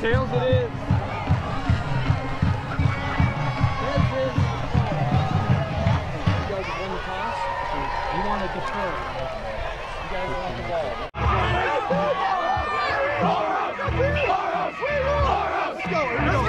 Tails it is. You guys have won the toss. You want to defer. You guys want the ball. Let's go. Here we go.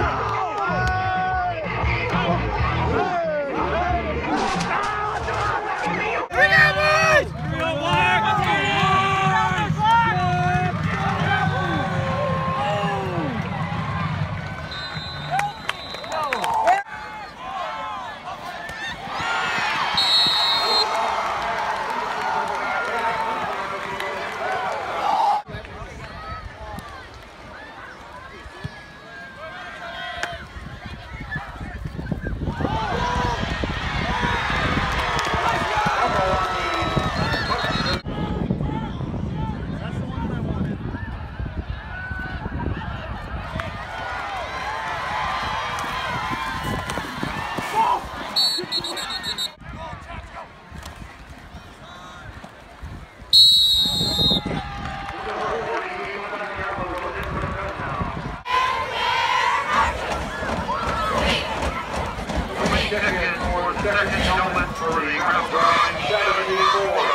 Second helmet for the ground drawing 74. 119.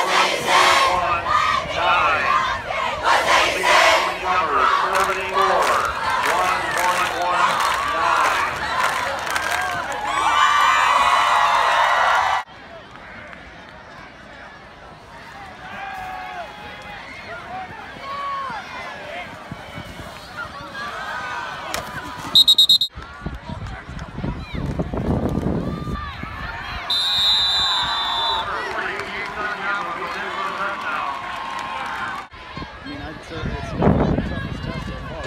Number 74. 1119. It's definitely the toughest test so far.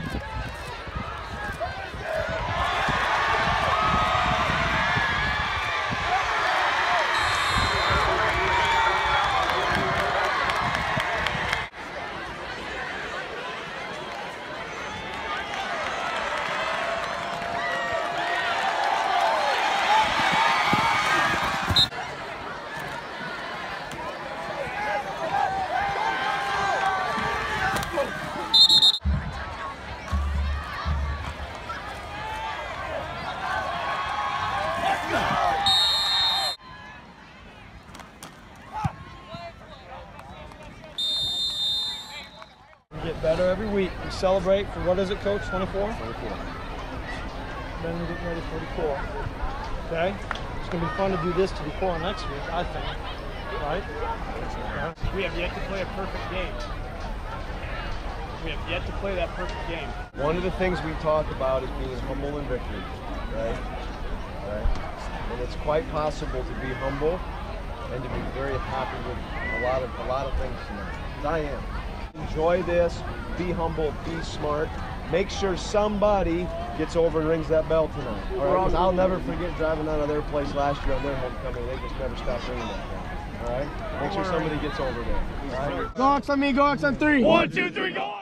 We get better every week. We celebrate for, what is it, Coach? 24? 24. Then we get ready for the core. Okay? It's going to be fun to do this to the core next week, I think. Right? We have yet to play a perfect game. We have yet to play that perfect game. One of the things we talk about is being humble in victory, right? And it's quite possible to be humble and to be very happy with a lot of things tonight. I am. Enjoy this, be humble, be smart. Make sure somebody gets over and rings that bell tonight. All right? 'Cause I'll never forget driving out of their place last year on their homecoming. They just never stopped ringing that bell. All right? Make sure somebody gets over there. All right? Go Hawks on me, go Hawks on 3. 1, 2, 3, go!